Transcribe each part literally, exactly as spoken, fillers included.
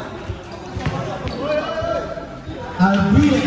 Alvira.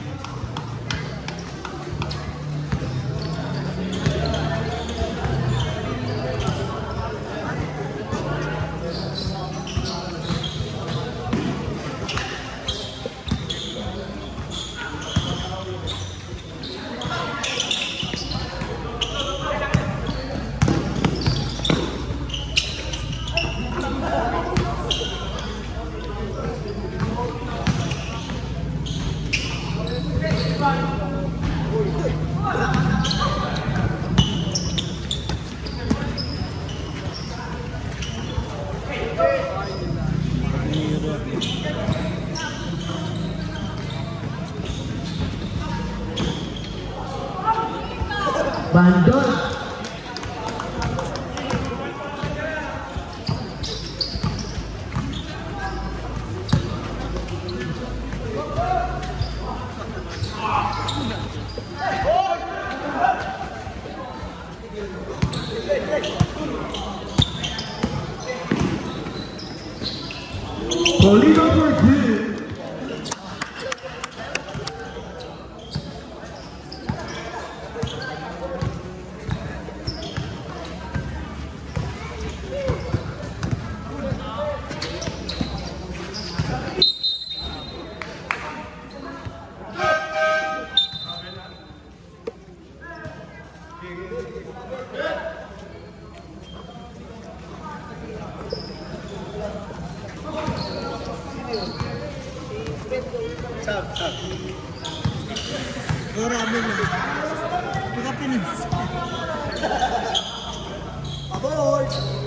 Bandol. Polino for two. Sab, sab. Marami mo. Baka pinis. Aboy!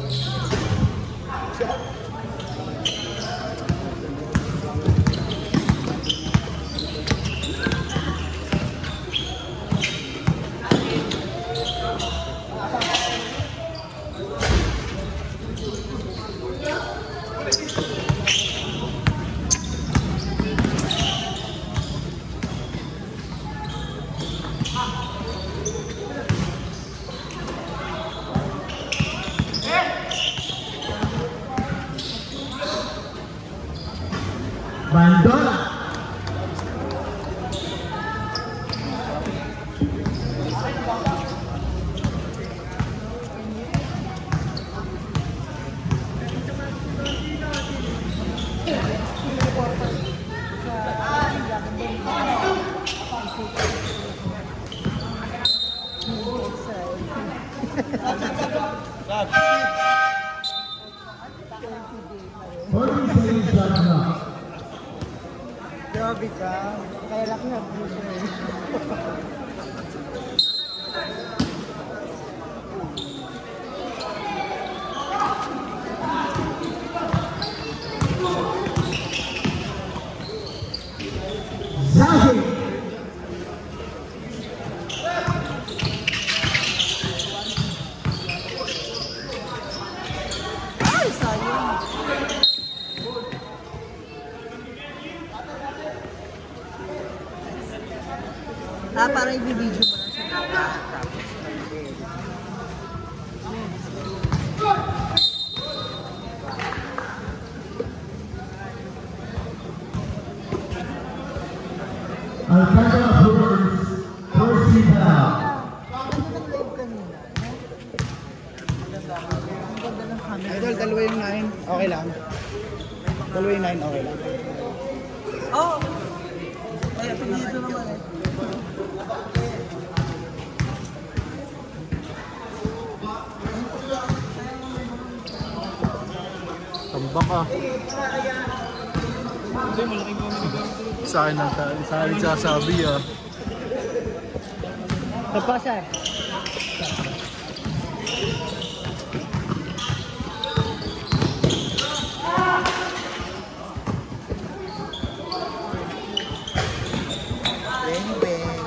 Bandola. Grabe ka. Kaya lang na. Zahi. Ay, sayang. Ah, parang i-video mo lang siya. Alcantara Brewers, first team foul. Ano ng live kanina? Ang ganda ng camera. Idol, dalawa yung nine. Okay lang. Dalawa yung nine, okay lang. Oo. Oh, ay, pag dito naman eh. Tambak ah. Sa akin ang sa akin sasabi ah. Pagpasa. Bang bang.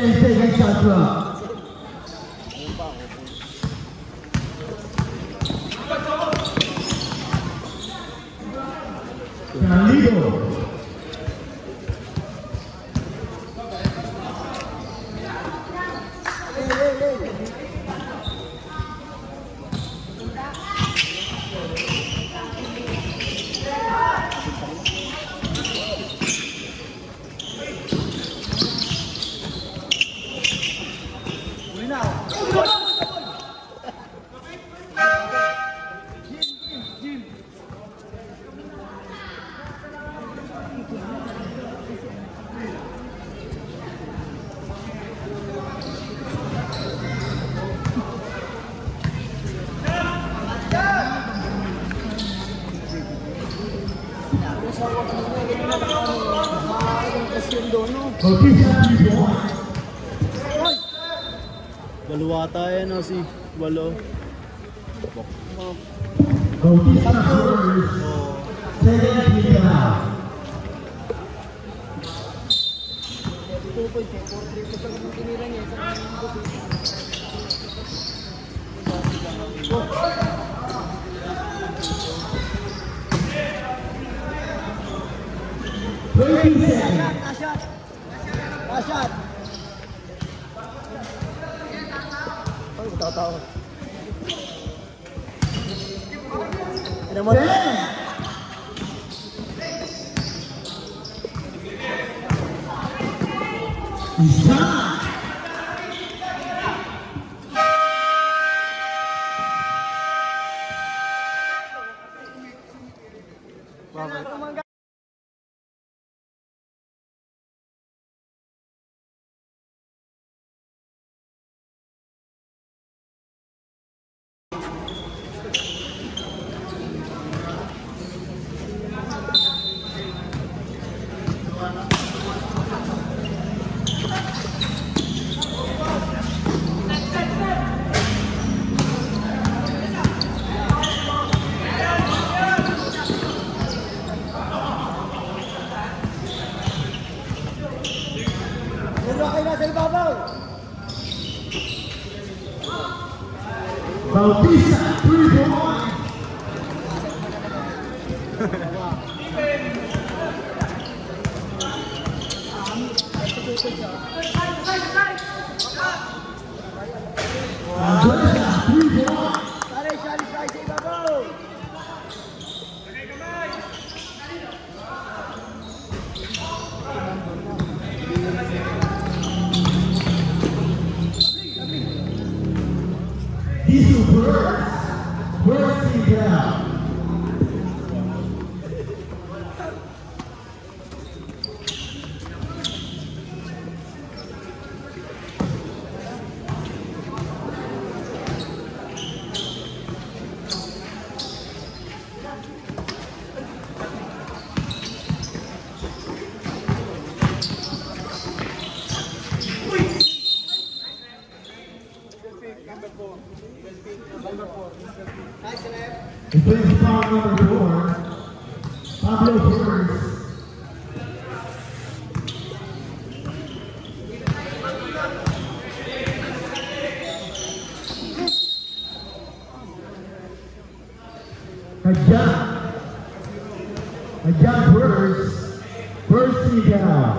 ten seconds shot clock. Carlito. Dalawa tayo no si Walo. Bautista scores. Second team foul. Thirty seconds. Ashot! Ay, tatawa. Ano mo? Ten. Shot. Bautista, three point. Andresa, three point. Diesel Birds, first team down. He plays foul number four, Pablo Flores. Ajahn, Ajahn Flores, first team down.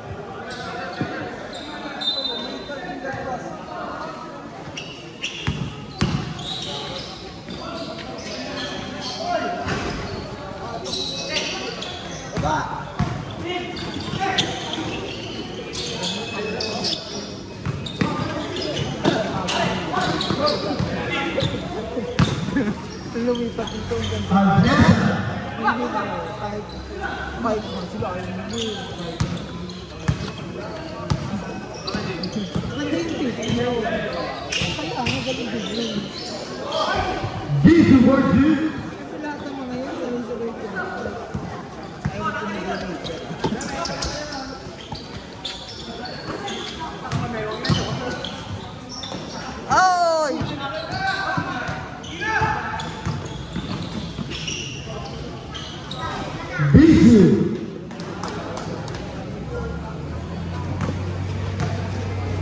Lumipat ito ang ganda. Andresa, Hindi na kahit kahit man sila ay hindi. Kaya nga galing din. Diesel Birds, Lahat ng mga yan, sabay-sabay ko. Ayaw ko mag-ibig. Oy! Bisu,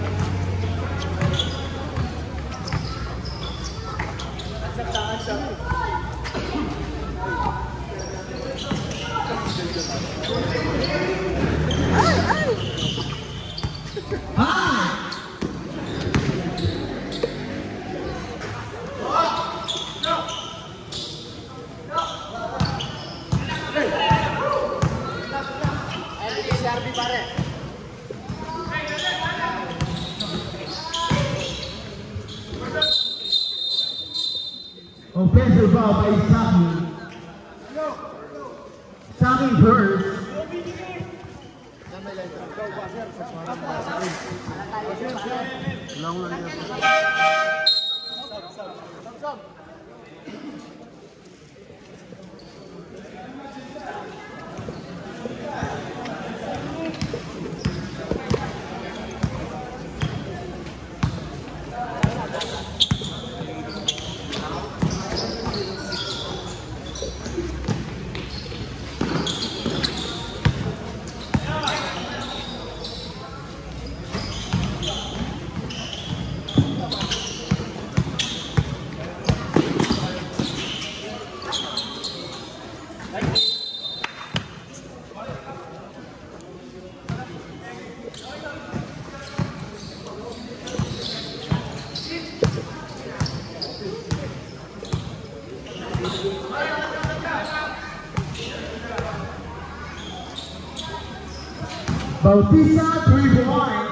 Offensive foul by Saki. Saki first. Lang lang yan. Bautista, three point.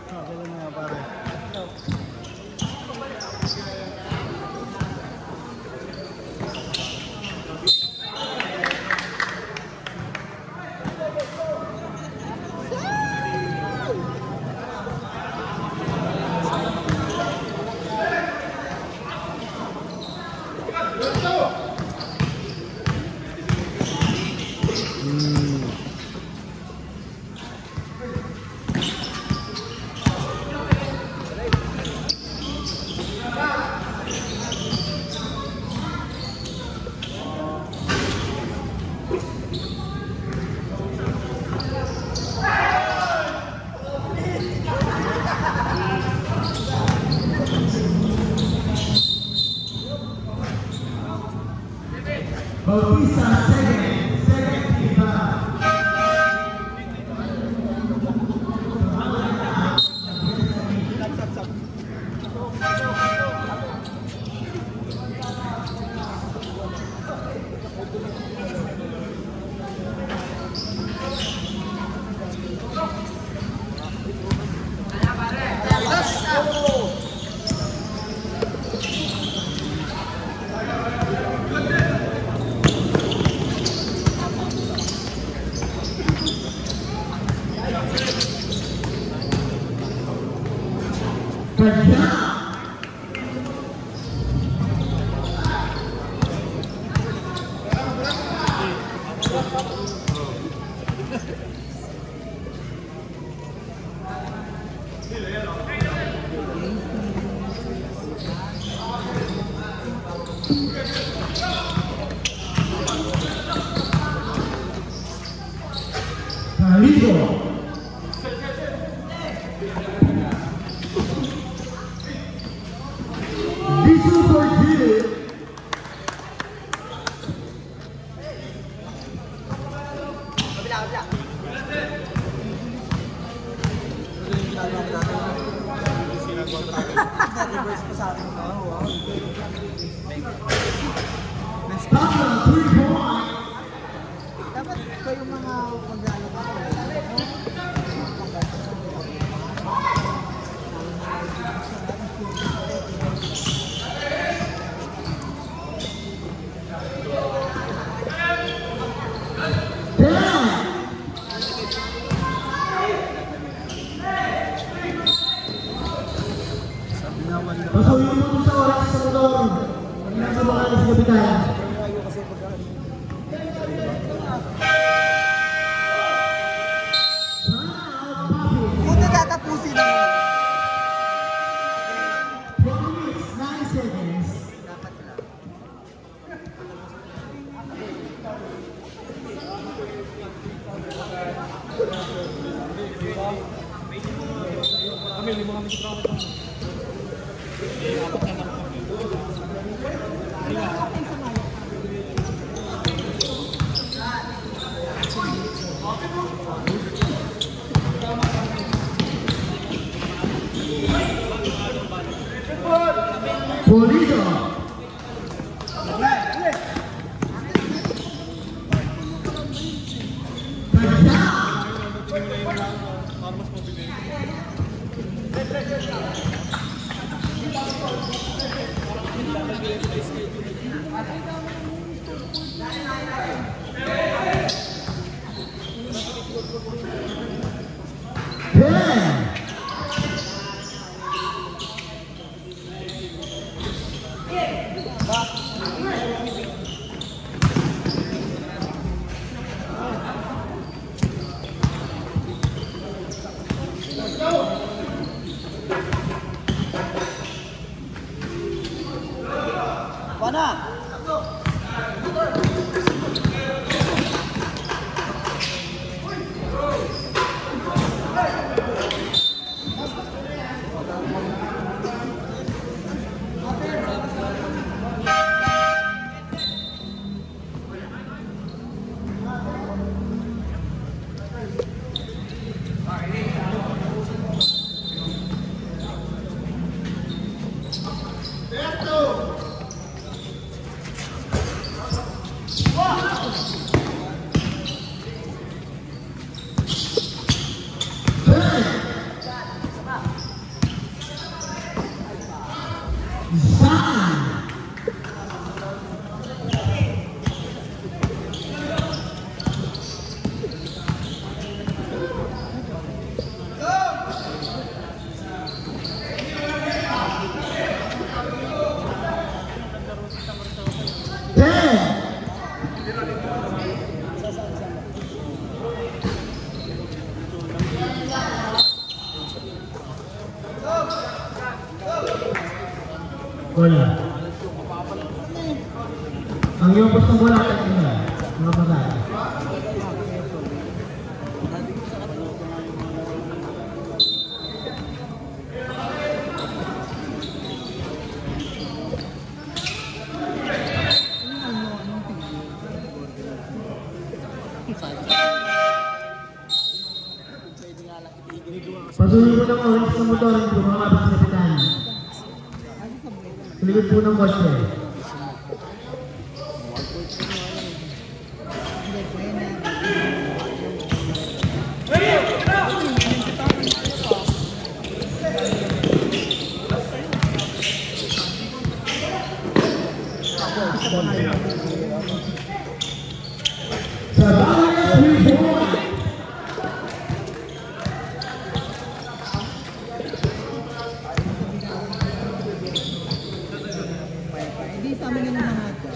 Bautista, second, second team foul. Carrillo. Visual for two. Papa, three point. Dapat kayo mga mag-alala Pasuyin mo sa oras sa motor. Pag nasa baka sa kapitan. Buti tatapusin mo. twenty minutes, nine seconds. Dapat lang. Pulido. Touchdown. ten. Pana! Bola. Ang iyong gustong bola at tingnan. Mga bagay. Pasuloy mo ng orange sa motor yung lumabas sa pitan. Likod po ng kotse. Sa bawat three point. Hindi sa amin yung mga ito.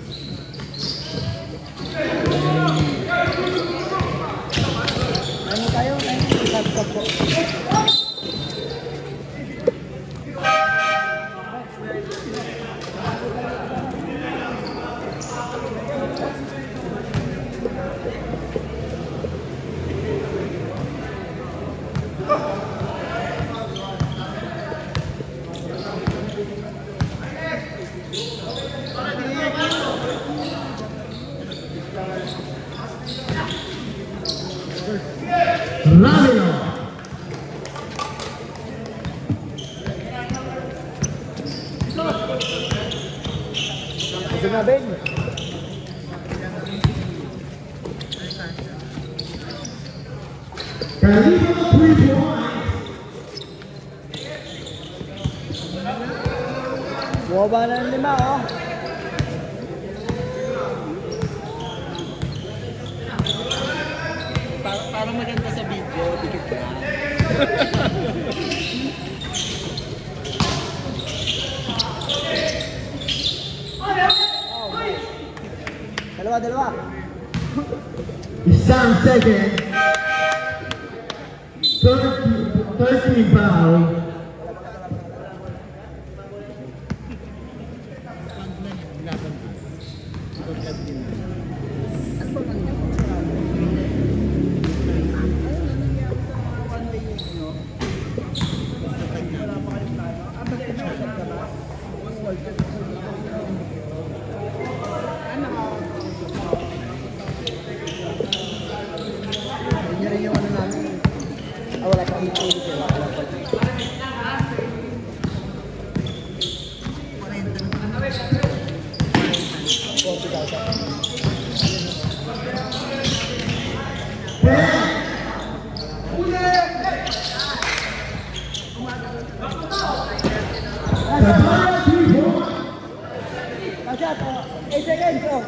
Ano tayo? Isab-sab po. Ramiro. Ito na, Ben. Kalibo ng three point. Bumaba na ng lima, oh. Parang maganda sa video, dikit ka. Dalawa, dalawa. Isang second. thirteen foul. Yan rin yung ano namin. Ah, wala pa dito. Wala pa dito. forty thousand. Kasya, eight seconds, go.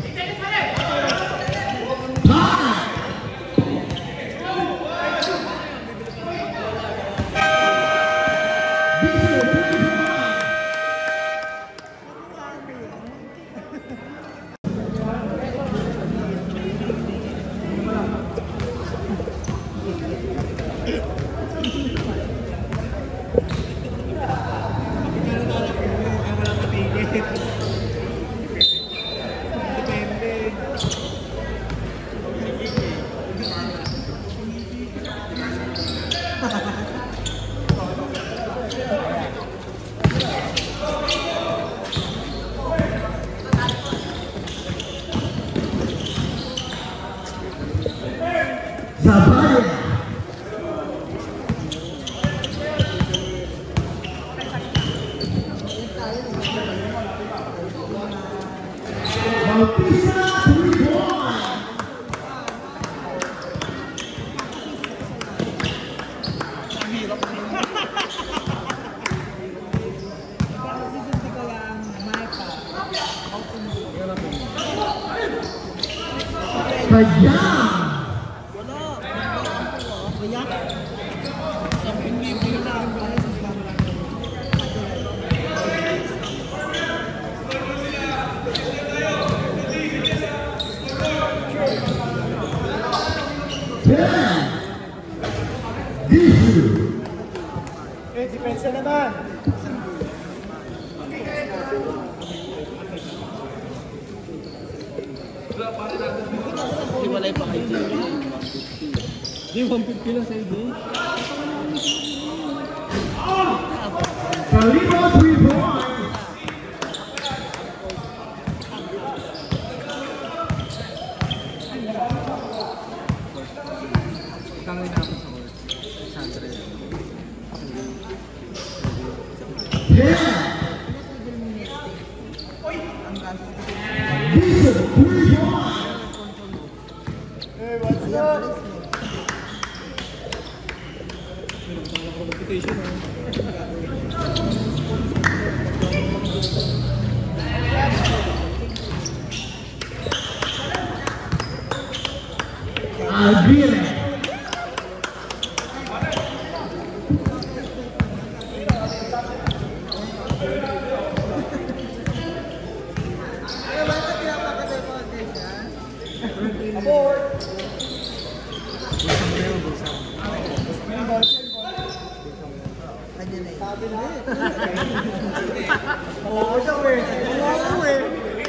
Sabaya. Bautista three point. Kajang. Eh, depensa naman. Hiwalay pa kayo dito. Di, one fifty lang sa'yo din. Kalino three point. Kangin na ako sa court. Sandra. Yeah. Diesel three point. Hey, what's up? Competition, oh. Aguirre. Oo, siya ko eh. Oo, eh.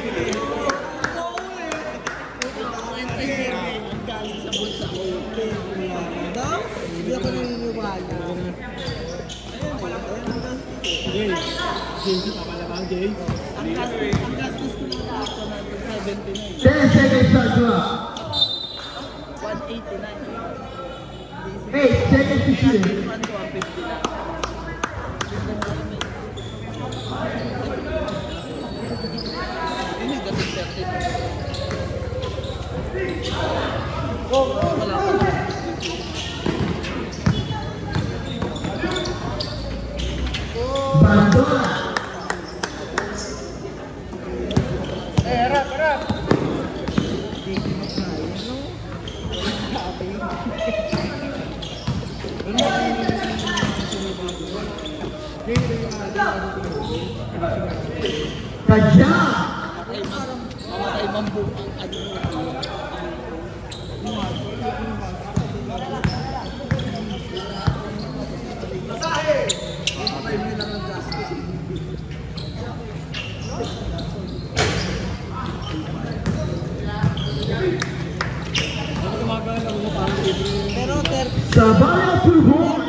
Galing sa bulsa ko. Daw? Hindi ako naniniwala. Ayun, wala ko yan ang gastos. Jay, Jay, papalabang Jay. Ang gastos, ang gastos ko na ako na seventy-nine. Ten seconds shot clock. one eighty-nine. Eight seconds to shoot. one to one fifty na. Hindi, gastos thirty. Wala ko. Bandona. Eh, harap, harap. Kajang. Ay, mamatay mambu ang ano. Pero thirty. Sabaya two point.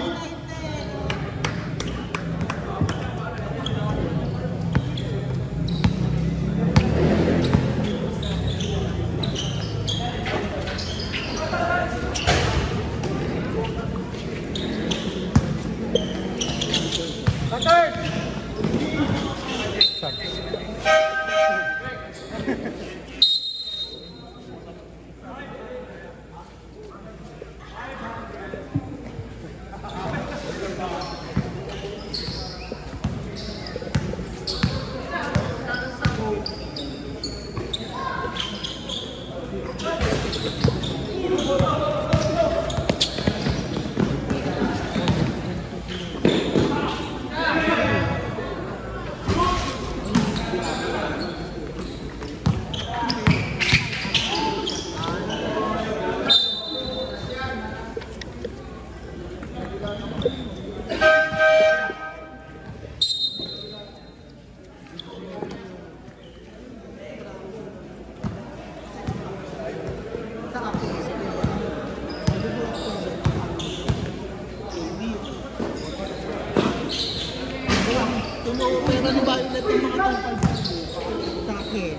ano ba ulit yung mga tungkol sa akin?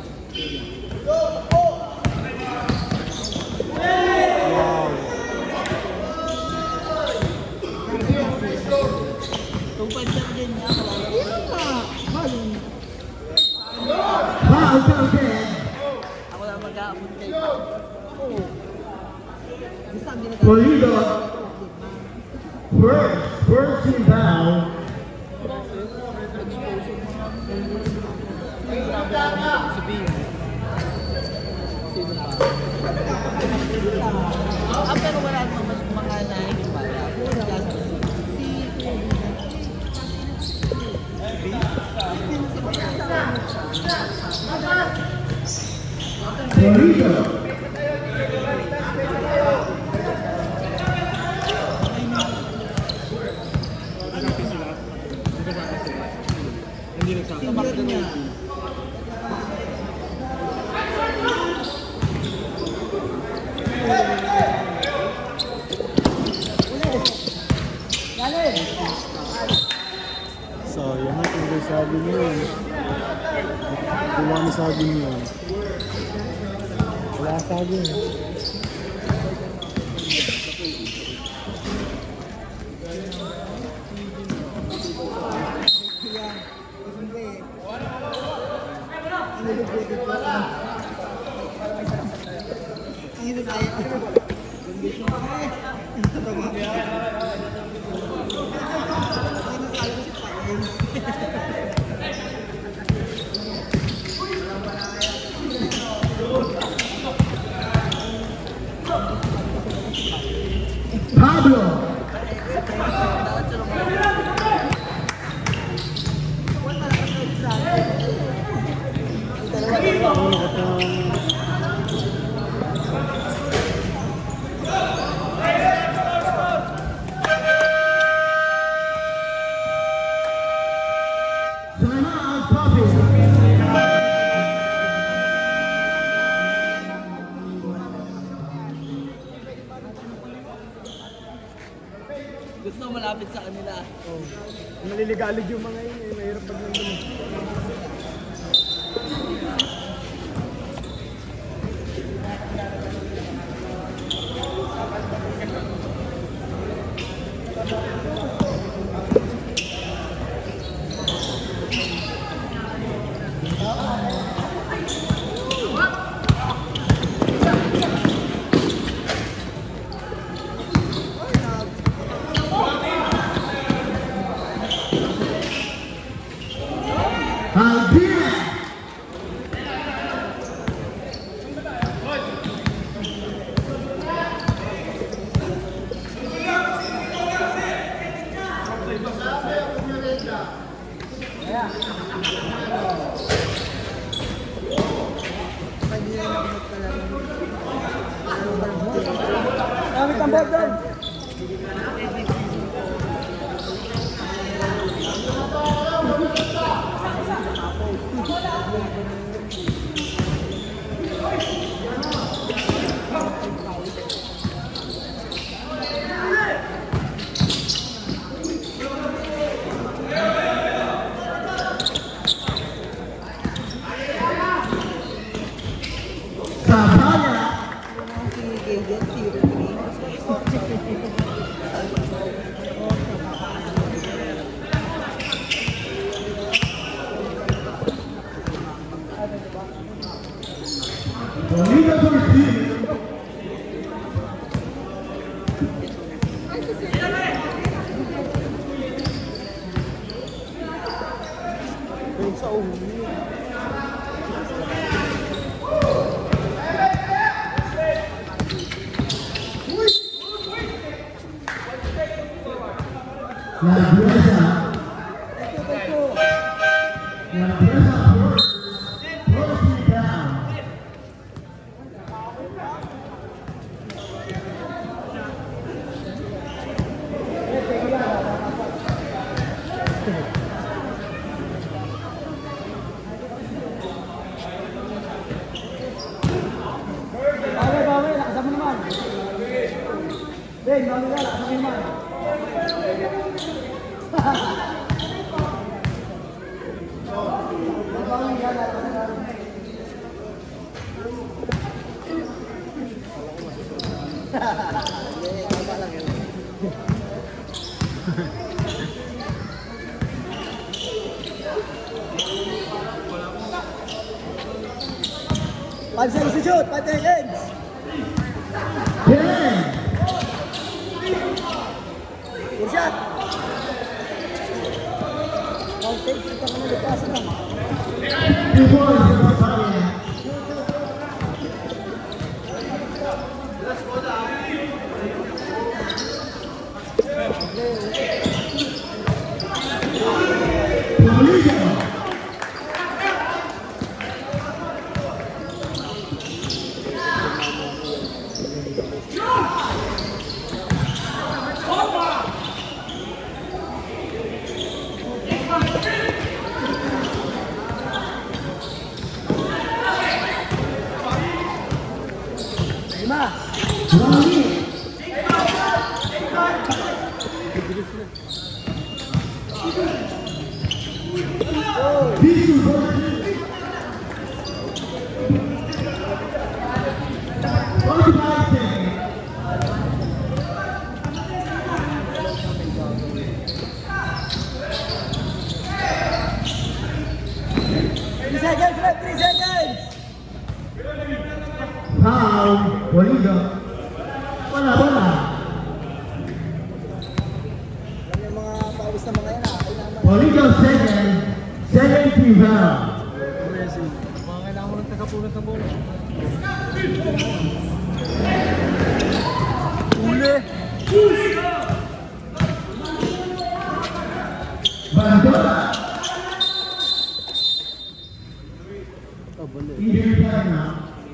Wow. Tungkol sa din niya. Yan pa. Balong. Foul counted. Ako na mag-aabot kayo. Oo. Basta ang ginagawa. Pulido. First, first team foul. Ah, pero wala naman mga nahihimbala. Pulido. Senior niya. Sayang na kung sabi niyo yun. Wala na sabi niyo. Wala sabi niyo. Ang ito tayo. Condition ko eh. Ito tama. Ano sa alam si Pain? Pablo. Timeout, Bobby. Gusto mo malapit sa kanila. Naliligalig yung mga yun eh. Mahirap pag nandun. Aldina. Gamit ang board doon. Sabaya. Si Gayen, zero three. Pulido Turquía. Sa ulo. La Gruesa. La Gruesa first. First team foul. Bawi, bawi. Lakasan mo naman. Ben, bawi ka. Lakasan mo naman. Five seconds to shoot. Five seconds. ten, Good shot. Five takes. Ito ka na lupasan lang. two points for Battalion. Lima. Three seconds left. Three seconds. Foul, Waliga. Wala, wala. Yan yung mga pawis na mga yan ah. Kailangan. Waliga second, second team foul. Mga kailangan mo ng tagapunan sa bola. Uli. Bandola. Oh, bali. Injury time now.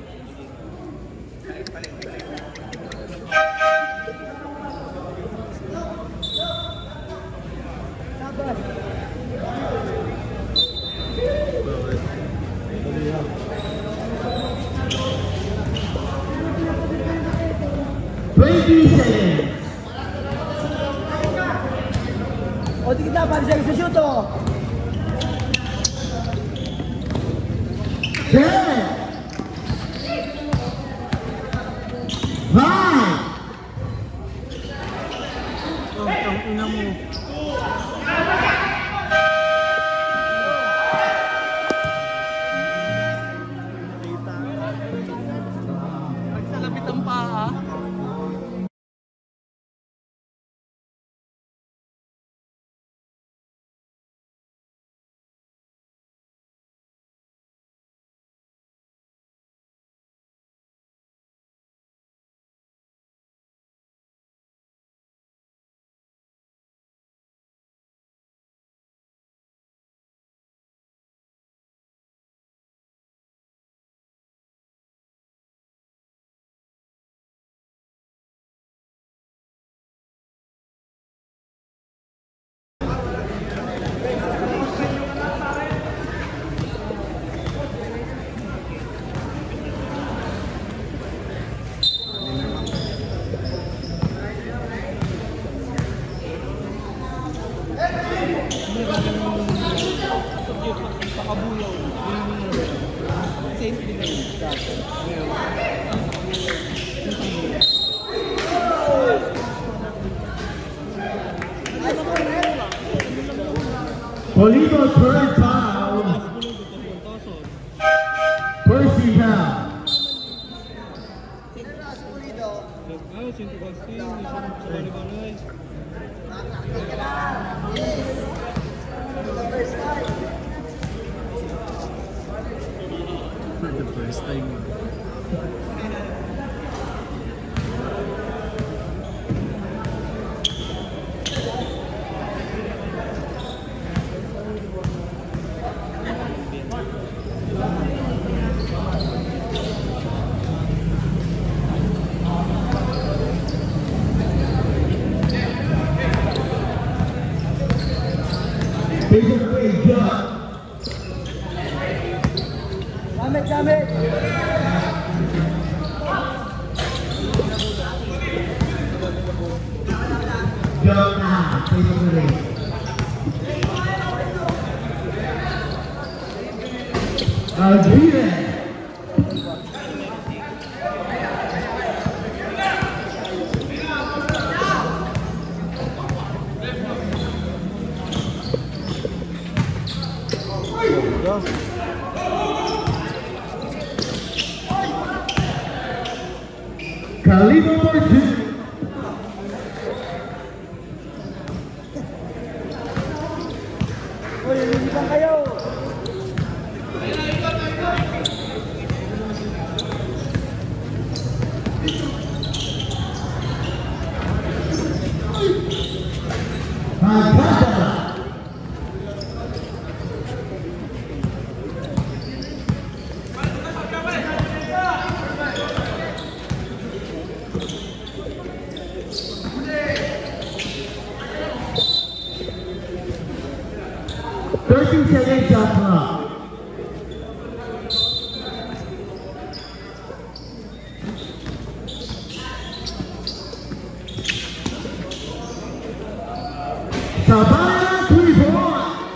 twenty seconds. O, tigit na. Five seconds to shoot oh. ten, five, Oh, ang ina mo. Nagsalabit ang paa. Pakabuyaw. Same thing na yun. Olivo third foul. First team foul. The first time. Take it away, John. Gamit, gamit. John now, take it away. Alvira. Ganda. Caliber number two. Uy, lilipan kayo. Maganda. thirteen seconds shot clock. Sabaya three point.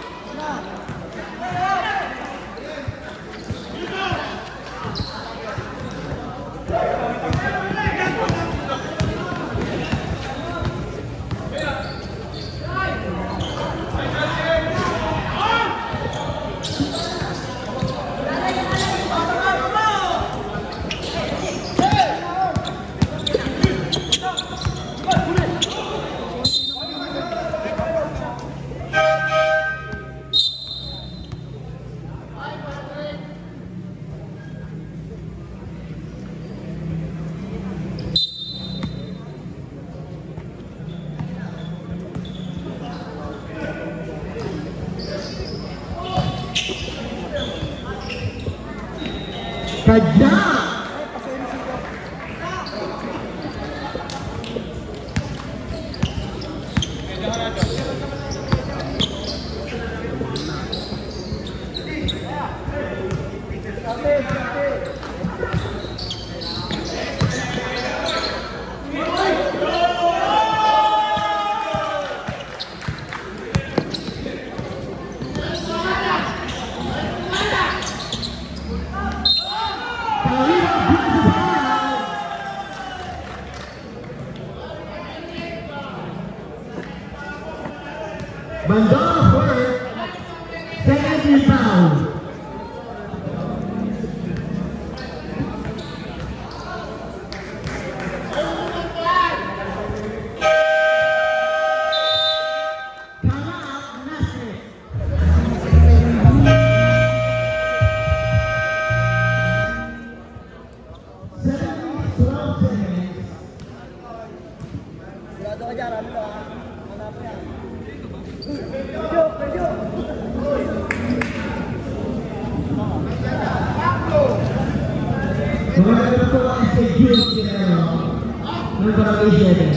Kaya! Mandala first, second rebound. Sigurado ka dyan, ano ba? Hanap yan. Mga ito ay sa June Pinero ng Barangay seven.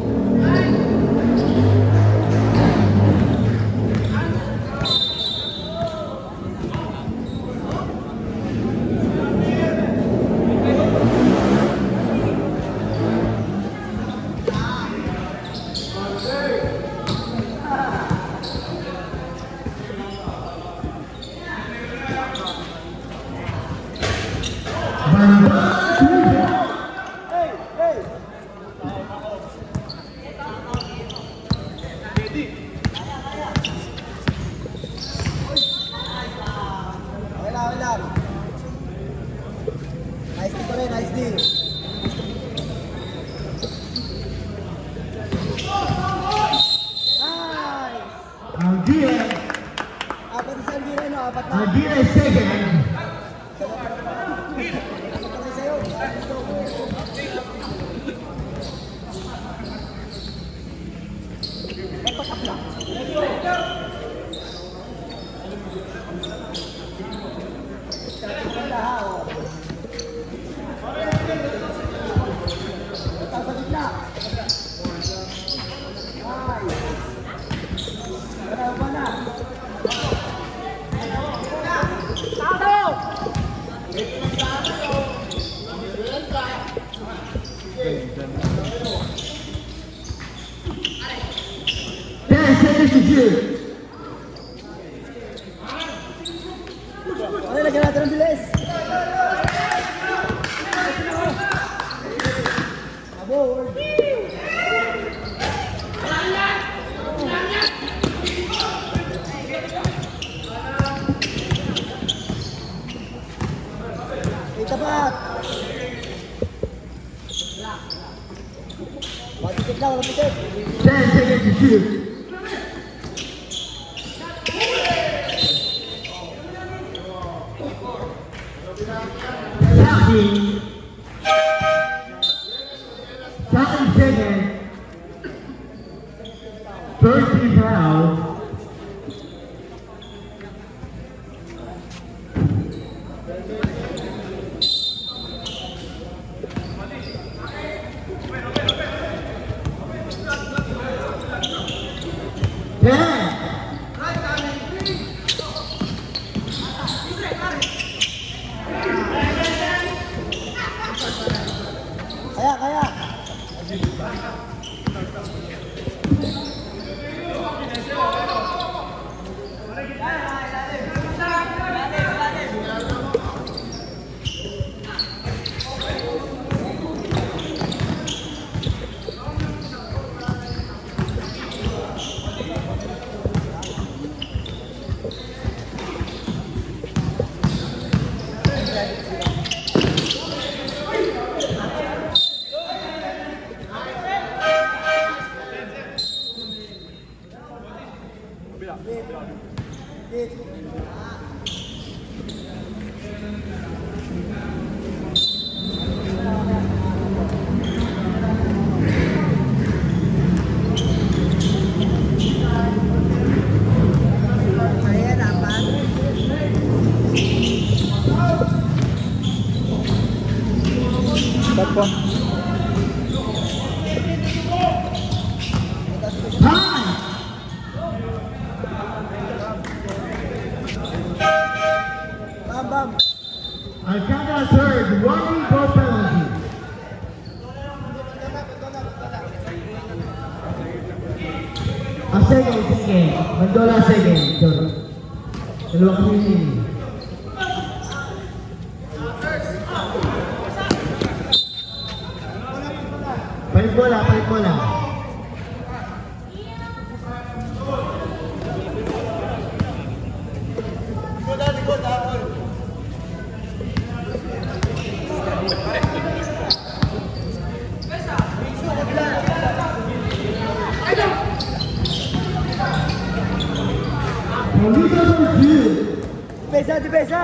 Okay lang, okay lang. Nice D pa rin, nice D. Nice! Ang Dia, Apat na sa'yo, Dira, no? Apat na. ang Dia is second. Apat na sa'yo. Ganda, ha, oh. Ito sa gitna. Nice. Ano ba na? ten seconds to shoot. Okay, lagyan natin ang bilis. Abo, team foul. Ten. Kaya, kaya. Ayan, apat. Ba't po? Time. Bam, bam. Alcantara third, one goal penalty. A second, second. Mandola second. Dalawa kami yun. Palit bola, palit bola. Paulito for two. Dipesa, dipesa.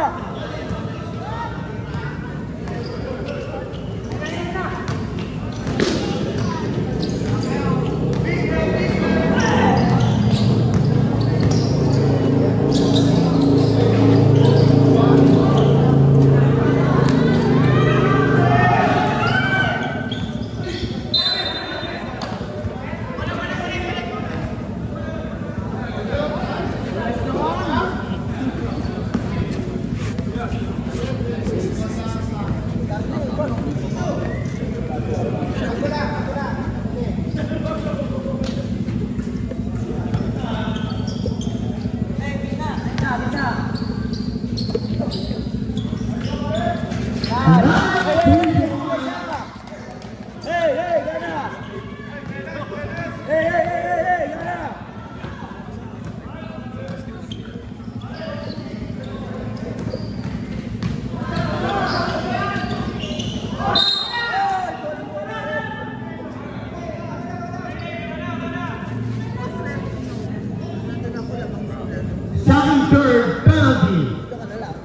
Hey, hey, gana. Hey, hey, hey, hey, hey, gana. Second third penalty. Ito ka na lang.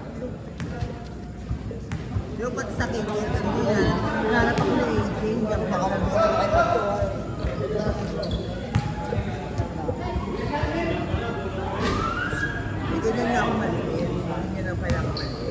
Yung pati sa akin, yung kanina, nanap ako na aging, yung baka mabuhay ay ito. Hindi na nga ako maliit. Hindi na pala ako maliit.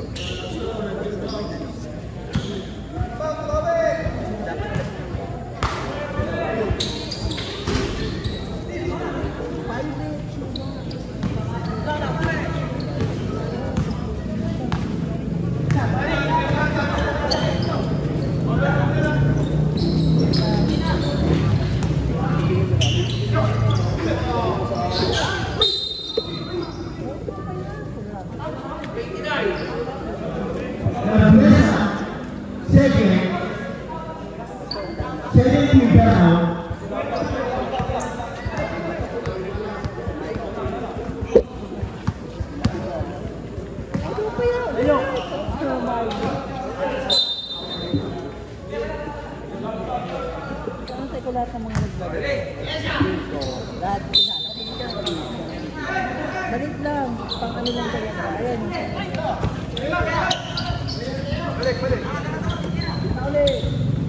Second. Second team down. Kasi ko lahat ng mga naglagay. Lahat pinala. Balik lang. Pang ano lang talaga. Ayan. Balik, balik. Balik.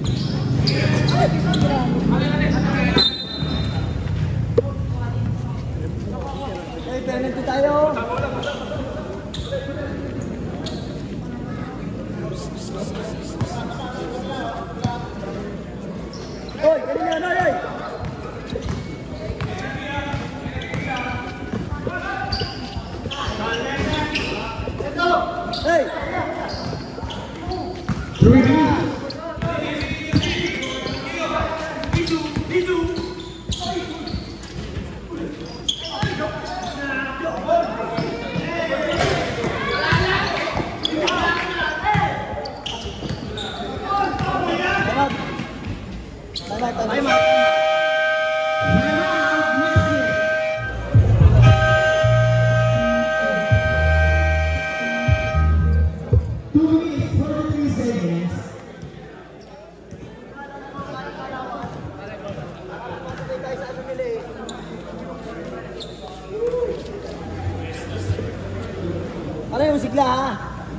Balik. may penalty tayo. Hoy, galing yan, hoy, hoy! Hey! Three minutes. Tama, tama. Two minutes, forty-three seconds. Ano yung sigla ha?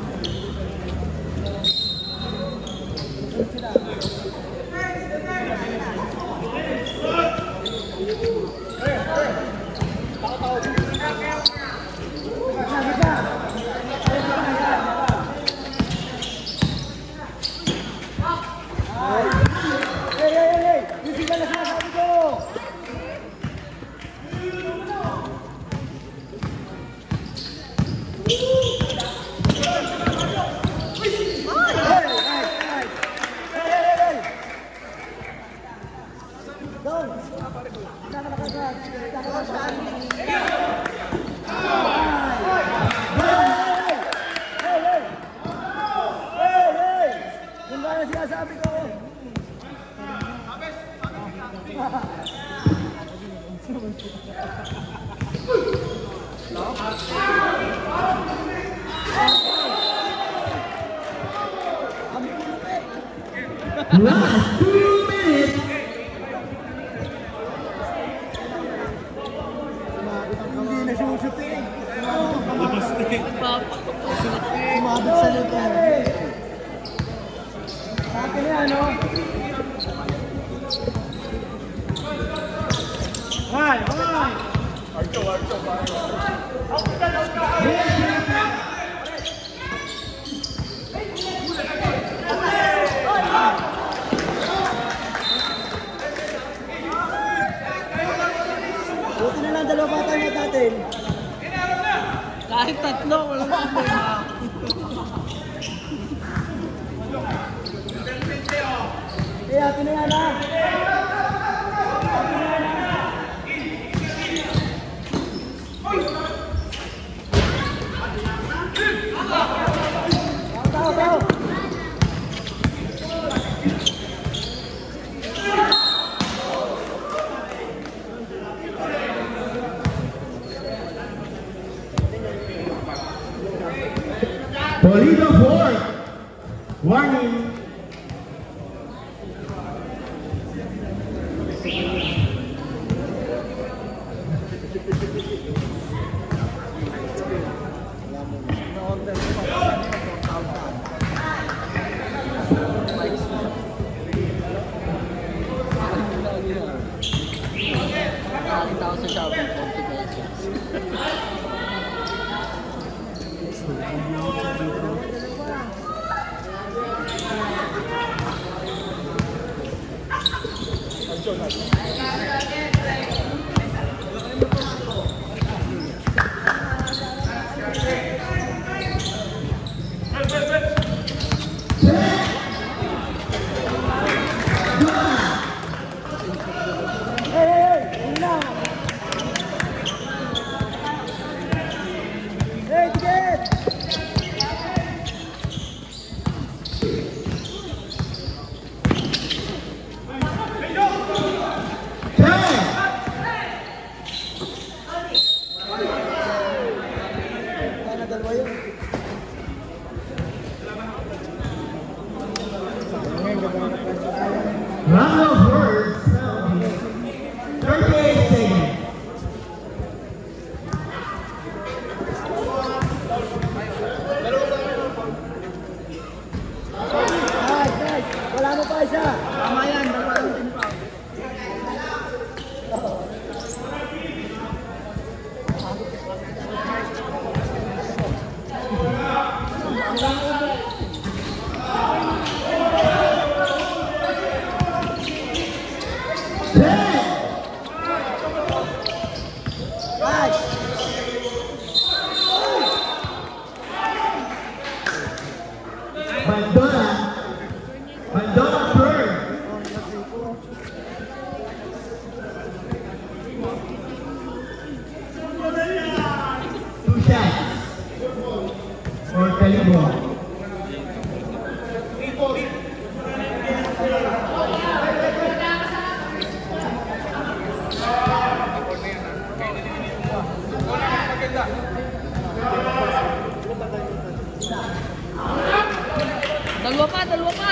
Hey, hey, hey, hey! Yung sigla na sinasabi ko! Last two minutes. Hindi na susutin. Sumabit sa lupa. Sa akin yan, no? Hi, hi! Buti na lang dalawa bata niya natin. Kahit tatlo, walang problema. Eh, atin na yan, ha? Tao, tao! Polito fourth. Warning. Nakakita ko sa Shopee, forty pesos. So, Bandona. Bandona third. Two shots. For Calibo. Dalawa pa, dalawa pa.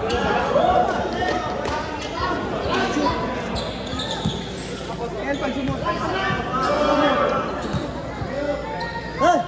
El, pag sumot. Hey!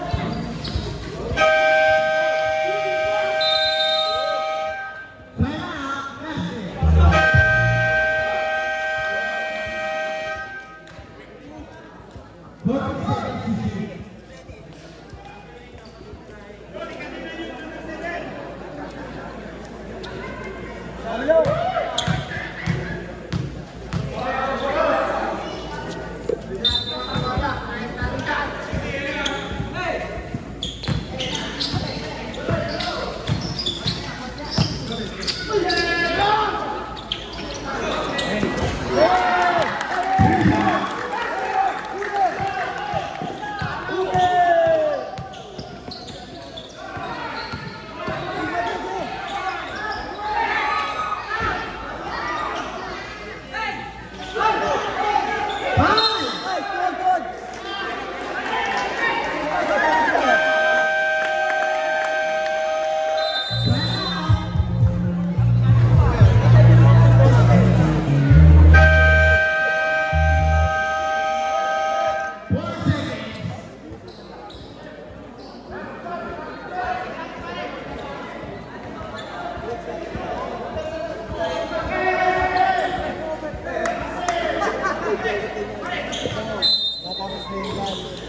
Natapos na yung